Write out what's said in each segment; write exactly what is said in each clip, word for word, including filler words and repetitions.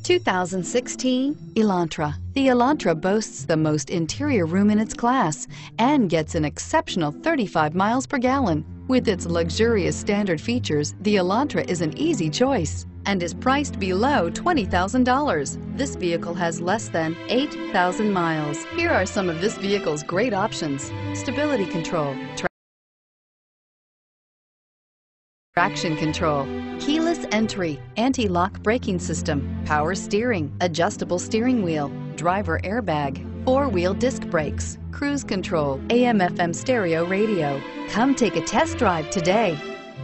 two thousand sixteen Elantra. The Elantra boasts the most interior room in its class and gets an exceptional thirty-five miles per gallon. With its luxurious standard features, the Elantra is an easy choice and is priced below twenty thousand dollars. This vehicle has less than eight thousand miles. Here are some of this vehicle's great options: stability control, tra traction control, keyless entry, anti-lock braking system, power steering, adjustable steering wheel, driver airbag, four-wheel disc brakes, cruise control, A M F M stereo radio. Come take a test drive today.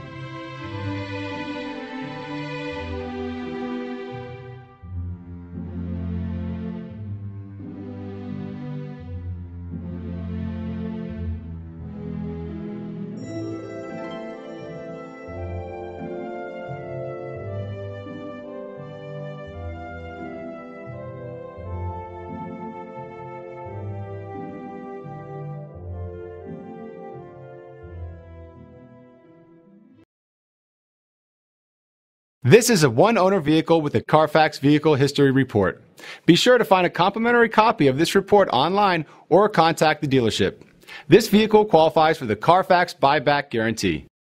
This is a one-owner vehicle with a CARFAX Vehicle History Report. Be sure to find a complimentary copy of this report online or contact the dealership. This vehicle qualifies for the CARFAX Buyback Guarantee.